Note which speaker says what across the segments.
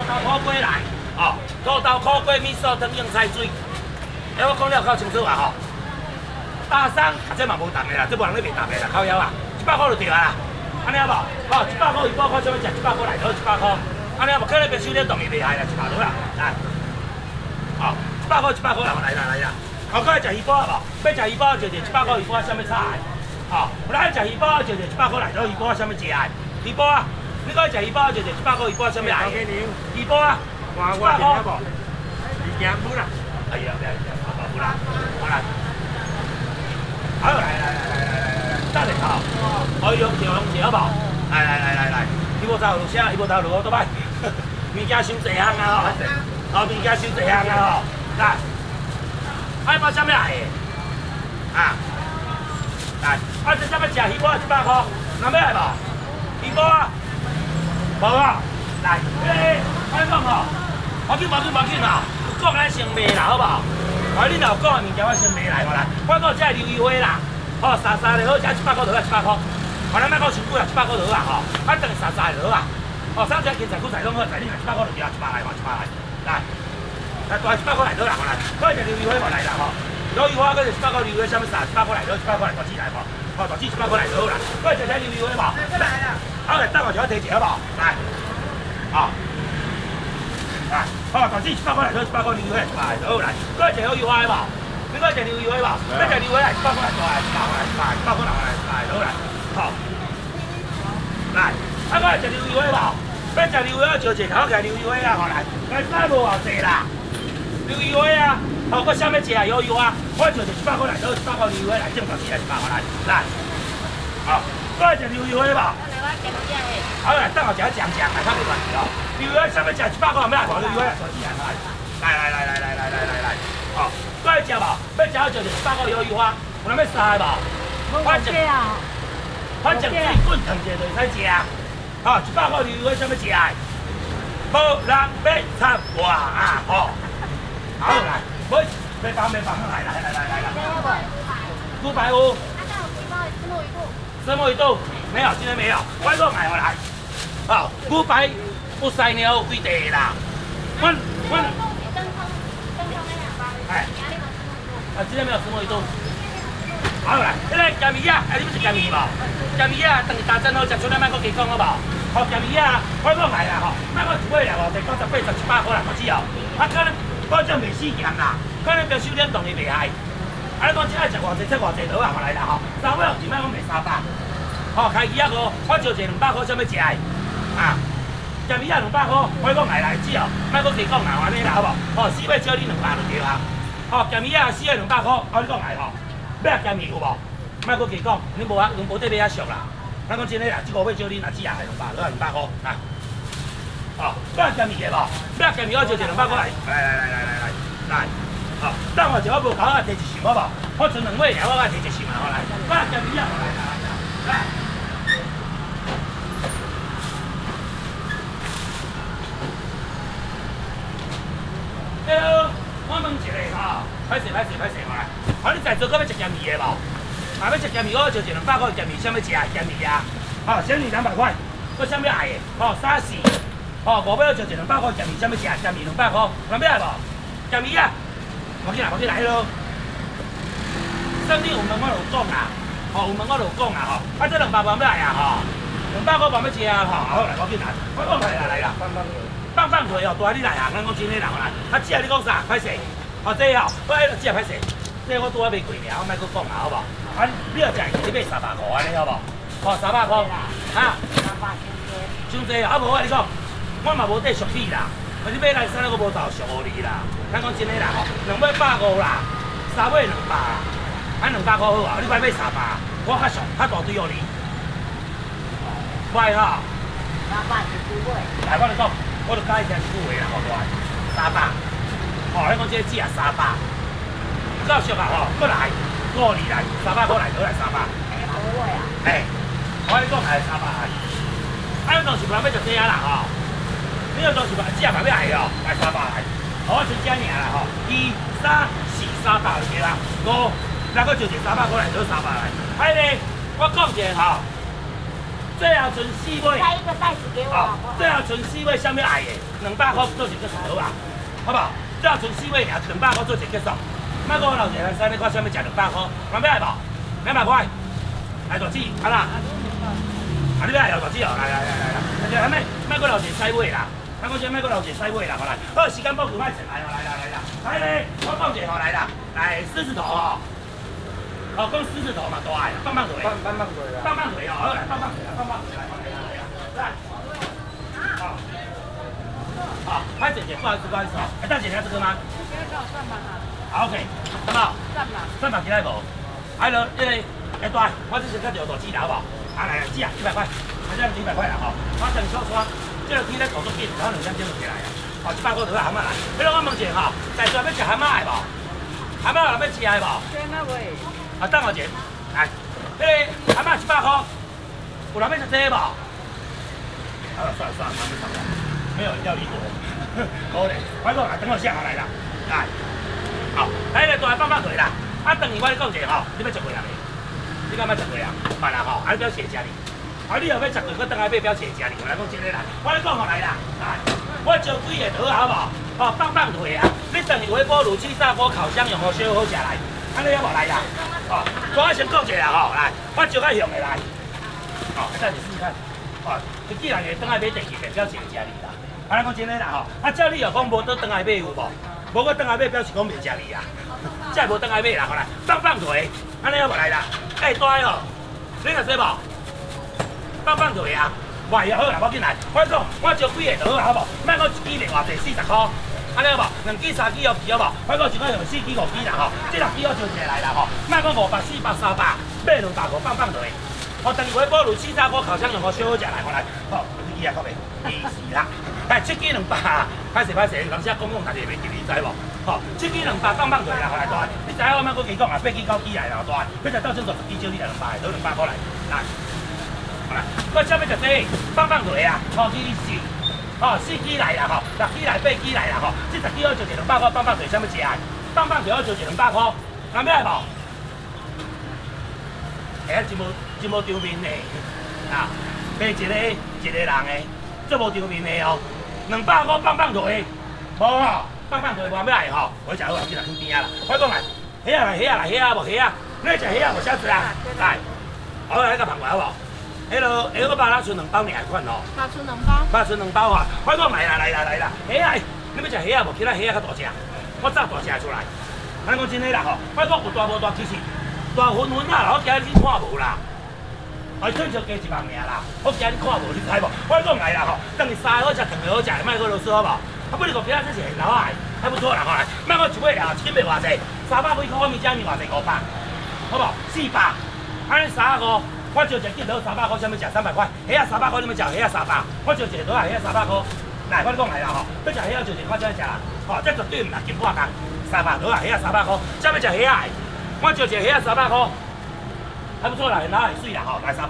Speaker 1: 豆苦粿来，哦，土豆苦粿米线汤用菜水。哎，我讲了够清楚啊吼。大商这嘛无重的啦，这无人咧卖重的啦，靠腰啊，100块就对啊啦。安尼好无？哦，100块100块，想要食100块来头100块。安尼好无？可能别收点动伊厉害啦，100块啦，来。哦，100块100块啦，来啦来啦。后过来食鱼煲无？要食鱼煲就100块鱼煲，啥物菜？哦，不然食鱼煲就100块来头鱼煲，啥物食啊？鱼煲啊，你讲食鱼煲就100块鱼煲，啥物来？鱼煲啊，100块。你惊不啦？哎呀，不啦，好啦。好，来，等下吼，可以用调好无？来，伊无走路车，伊无走路我倒摆，物件伤济项啊吼，物件伤济项啊吼，来，海包啥物来的？啊，来，这啥物食鱼煲100块，人要来无？鱼煲啊，无啊，来，我讲吼，无紧啦，讲咱先卖啦，好无？你若有讲的物件，我先卖来我来。我讲这鱿鱼花啦，哦，沙沙的好，这100块就100块。我咱莫讲伤贵啊，100块就好啊，吼。等沙沙的好啊。哦，啥只芹菜、韭菜拢好，在你若100块就对啊，100来嘛，100来。来，大100块来倒啦，我来。我只鱿鱼花嘛来啦，吼。鱿鱼花嗰只100块鱿鱼花，啥物啥？100块来倒，100块来大只来吼。哦，大只100块来倒啦。我只鱿鱼花嘛。来啦。好来，等我就要提一好无？来，哦。来，好，大只100块来倒，100块鱿鱼花100来倒来。我只鱿鱼花无？你讲只鱿鱼花无？要只鱿鱼花来100块来倒来，100块来100块来倒来。好，来，我只鱿鱼花无？要只鱿鱼花就一头起鱿鱼花啊，吼来，来使无偌济啦。鱿鱼花啊，好，我啥物食啊？鱿鱼花，我就100块来倒，100块鱿鱼花来，正大只来100块来，好，我只鱿鱼花无？好来，等我食讲来，较袂关系哦。鱿鱼花啥物食100块，咩来？鱿鱼花来大只来，好，我来食无？要食就100块鱿鱼花，有人要杀无？反正水滚烫者就会使食，吼100块鱿鱼花啥物食？无人要插我啊！吼，好来，袂放，来，猪排有。什么鱼肚？没有，今天没有。我讲买回来。好，牛排不塞牛几地啦？我，哎，今天没有什么鱼肚。好来，这个咸鱼啊，你要食咸鱼无？咸鱼啊，当大真好食，出来莫搁加讲好无？好咸鱼啊，我讲来啦吼，莫搁一尾啦吼，就98、100块啦，不止哦。可能保证袂死咸啦，可能标收点动力袂害。你讲只爱食偌济，吃偌济倒啊，来啦吼。3尾就莫讲卖300，吼开鱼啊个，我就一200块，啥物食的？啊，咸鱼啊200块，我讲来只哦，莫搁加讲啦，安尼啦好无？吼4尾少你200就对啦。吼咸鱼啊4尾200块，我你讲来吼。要咸鱼有无？莫搁加讲，你无得买遐俗啦。咱讲真诶啦，这5尾少你若只啊200，落200块啊。哦，要咸鱼的无？要咸鱼我就1200块来。好，等我一我无搞，我提一箱好无？我剩2尾尔，我提一箱啊，好来。我咸鱼啊，来。Hello，我问一下吼，歹势，我来。好，你在座搁要食咸鱼的无？要食咸鱼，我就1、200块咸鱼，啥物食啊？咸鱼啊，好，咸鱼200块，搁啥物爱的？吼，3、4，吼，5尾就1、200块咸鱼，啥物食？咸鱼200块，人要来无？咸鱼啊，我去来咯。生意有问我就讲啊，吼，有问我就讲啊，吼，这200块要来啊，吼，200块要食啊，吼，好来，我去来，我讲来啦，放腿哦，大你来啊，咱讲真诶啦，来，只你讲啥？歹势，哦，这哦，我只歹势。这我拄仔卖过尔，我莫搁讲啦，好无？你要食你买300块安尼好无？哦，300块，啊伤济啦，无我你讲，我嘛无得俗气啦，可是买来衫我无投俗互你啦。咱讲真诶啦，吼，2尾150啦，3尾200啦，200块好啊，你莫买300，我较俗，较大堆互你。歹吼。300是几尾？来，我就讲，我就加一条1句话啦，好大300。哦，你讲这只啊300。够俗啊吼，过来，5里来，300块来，倒来300。哎，我跟你讲来300而已。你当时人要食这啊啦吼，你要当时只嘛要来哦，来300来。我剩这尔啦吼，2、3、4、300就对啦。5，咱搁就1 300块来，倒300来。哎咧，我讲者吼， 最后剩4尾。
Speaker 2: 再一个袋子给我好不好？
Speaker 1: 最后剩4尾，啥物爱的？200块做一个好啊，好不好？最后剩4尾尔，200块做一个结束。莫讲老姐，咱你看啥物食200块，人要爱无？200块，来大姊，好啦。啊，你要爱大姊哦，来，咱莫讲老姐使尾啦，咱讲啥莫讲老姐使尾啦，好来。好，时间宝贵，莫钱来哦，来啦，来咧，我讲一个吼来啦，来狮子头哦。哦，讲狮子头嘛，大爱，棒棒腿，棒棒腿啦，棒棒腿哦，好来，棒棒腿啦，棒棒腿来，来，好，好，拍姐姐，不好意思哦，大姐你要这个吗？
Speaker 2: 这个给我算吧哈。
Speaker 1: 好 OK，好不好？
Speaker 2: 算吧。
Speaker 1: 其他无？还有那个，大，我这是较条大鸡好不好？啊来，鸡啊，100块，这样200块啦吼。我等小川，这个天咧搞足紧，然后2点钟就起来啊。哦，100块就要蛤蟆来。你我问一下吼，在座要食蛤蟆爱无？蛤蟆有要吃爱无？
Speaker 2: 先那位。
Speaker 1: 啊，等我一下，来，那个蛤蟆100块，有人要食这个无？算了，还没上来，没有人要理我。可怜，快过来，等我下来啦，来，好，来来，大棒棒腿啦。啊，等于我咧讲一下吼，你要食几人？你敢要食几人？慢啦吼，啊你表写家里，啊你后要食几个等下要表写家里，我来讲真个啦，我咧讲好来啦，来，我招几个桌好无？哦，棒棒腿啊，你等于微波炉、气炸锅、烤箱用好烧好食来，安尼要无来啦？哦，我先讲一下吼，来，我招较凶的来，哦，等你试试看，哦，你既然会等下买第二个表写家里啦。啊，咱讲真诶啦吼，啊，照你又讲无倒转来买有无？无我转来买表示讲袂食你啊，才无转来买啦，好来，棒棒腿，安尼要无来啦？大哦，你若说无？棒棒腿啊，坏啊好啦，我紧来，我讲我招几个倒好无？莫讲一支另外侪40块，安尼好无？2支3支哦支好无？我讲一个用4支5支啦吼，这6支我招一个来啦吼，莫讲500、400、300，买200块棒棒腿，哦，等于微波炉、气炸锅、烤箱用好烧好食来，好来，好，你记啊，各位，20啦。哎，7支200，歹势，人家讲大家袂记，你知无？吼，7支200棒棒腿啦，来大，你知我莫搁讲啊，8支9支来啦，大，要食到正10支少你来200，倒200块来，来，好来，我下面食这棒棒腿啊，吼，24，吼4支来啦，吼，6支来8支来啦，吼，这10支我就200块棒棒腿，啥物食啊？棒棒腿我就200块，人要来无？哎，真无场面呢，啊，买一个人的。这无场面的哦，200块棒棒腿，无哦，棒棒腿我要来吼，我食好，去来去边啊啦。我讲来，虾啊来，虾啊无虾啊，你食虾啊无虾子啊？来，好来个旁边好无？迄落下个肉咱剩2包尔款哦。
Speaker 2: 肉剩2包。
Speaker 1: 肉剩2包啊！我讲来啦，虾啊，你要食虾啊无？其他虾啊较大只，我炸大只出来。咱讲真诶啦吼，我讲有大无大，其实大分啊，我今日你看无啦。我退休加1万尔啦，我今日看无你知无？我讲来啦吼，等于3个好食，2个好食，莫搁啰嗦好无？啊，不如讲其他这是老爱，还不错啦，吼来，莫讲一尾啊，700偌济，300几块我咪加面偌济500，好无？400，安尼3个，我招一个鸡头300块，啥物食300块？虾啊300块，你要食虾啊300，我招一个倒啊虾300块，来，我讲来啦吼，要食虾啊就一块才食啦，吼，这绝对唔là金破工，300倒啊虾啊300块，啥物食虾啊？我招一个虾啊300块。还不错啦，拿很水啦，吼，来300。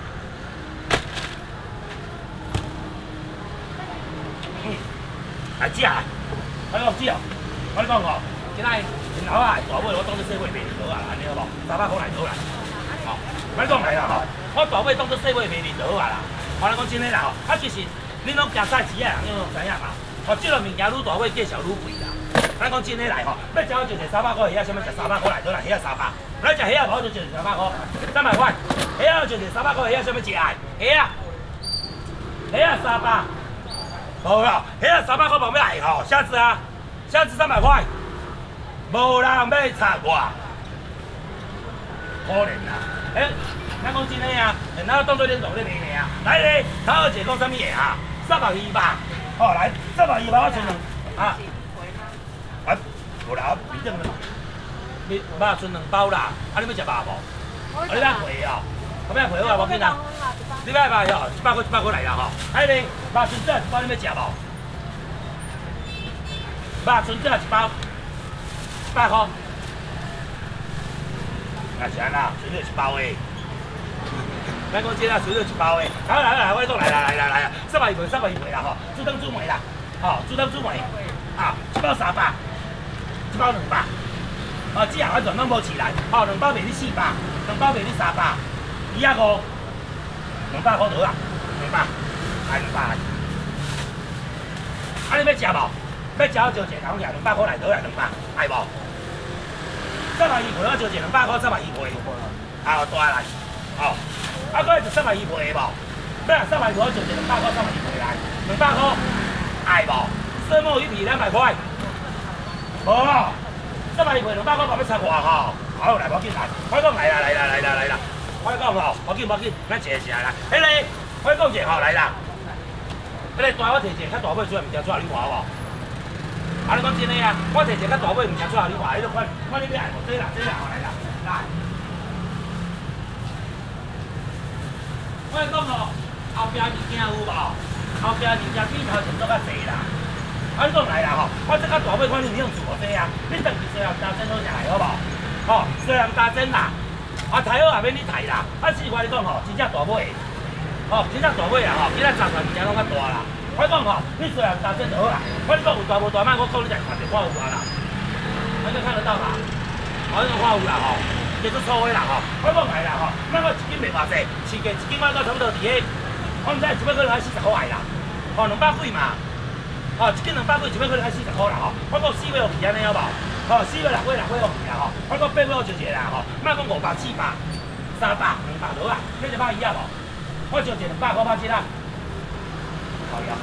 Speaker 1: 来食啊！我讲食哦，我讲吼，今仔日老啊大尾，我当做小尾卖2啊，安尼好无？300块来倒来，吼，我讲来啦吼，我大尾当做小尾卖2啊啦。我来讲真诶啦吼，啊其实恁拢行菜市啊，人拢知影嘛。吼，即个物件愈大尾，价钱愈贵啦。咱讲真诶来吼，要食我就食300块，虾啥物食300块来倒来，虾300。咱食虾无就食300块，300块。虾就食300块，虾啥物食爱？虾300，无啦，虾300块无要爱吼，虾子啊，虾子300块，无人要插我，可怜啦。咱讲真诶啊，咱当做恁做咧卖个啊。来咧，头一个讲啥物个啊？320吧，吼来，320吧，我剩啊，无啦，我比正了。肉剩2包啦，啊你要食肉无？你要回哦，我要回好啊，无紧啊。你要肉哦，100块来啦吼。哎你肉剩这1包你要食无？肉剩这1包100块。那是安啦，剩这1包诶。咱讲这啦，剩这1包诶。来，我讲来啦，320啦吼，煮汤煮糜啦，吼煮汤煮糜，啊1包300，1包200。哦，这样我全拢无起来，哦，2包卖你400，2包卖你300，250，250 200块多啊，200，来200来。啊，你要食无？要食我招一个讲起来，200块来倒来200，爱无？320倍我招一个200块，320倍，啊，大来，哦，啊，搁就320倍无？要320倍我招一个200块，320倍来，200块，爱无？色墨鱼皮200块，无，320倍200块，我要插外吼，好来，无紧来，快讲来啦，快讲吼，无紧，咱坐下来，迄个，快讲者吼来啦。 迄个大我摕一个较大尾出来物件出来你看好无？啊，你讲真诶啊，我摕一个较大尾物件出来你看，你著看你要爱无？这啦，来啦，来。我讲哦，后壁物件有无？后壁物件比头前做较济啦。啊，你讲来啦吼，我这较大尾看你有用做无这啊？你当时虽然打针好食好无？吼，虽然打针啦，啊抬好也免你抬啦。啊，实话你讲吼，真正大尾。 哦，真正大尾啊！吼，其他杂款物件拢较大啦。我讲吼，你虽然大只就好啦。我讲有大无大摆，我讲你来看就看有啊啦。你看得到吧？哦，你看有啦吼，叫做粗尾啦吼。我讲来啦吼，咱我一斤袂偌济，市价一斤我到差不多伫个，我毋知一百可能爱40块啦。哦，200几嘛。哦，一斤200几，一百可能爱40块啦吼。我讲4尾有皮安尼好无？哦，4尾6尾有皮啦吼。我讲8尾就一个啦吼，莫讲500、400、300、200多啦，你100以下无？ 我招一个200块8斤啦，好呀！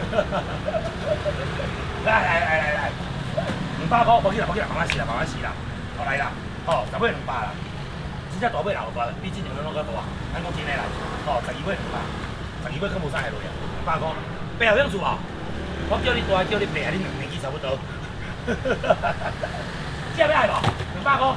Speaker 1: 来，200块，无紧啦，慢慢试啦，好来啦，哦，10尾200啦，真正大尾啦，有大，比之前拢较大，咱讲真诶啦，哦，12尾200，12尾可无啥下落啊，200块，白有用处无？我叫你大，叫你白，你2年纪差不多，这要爱无？200块，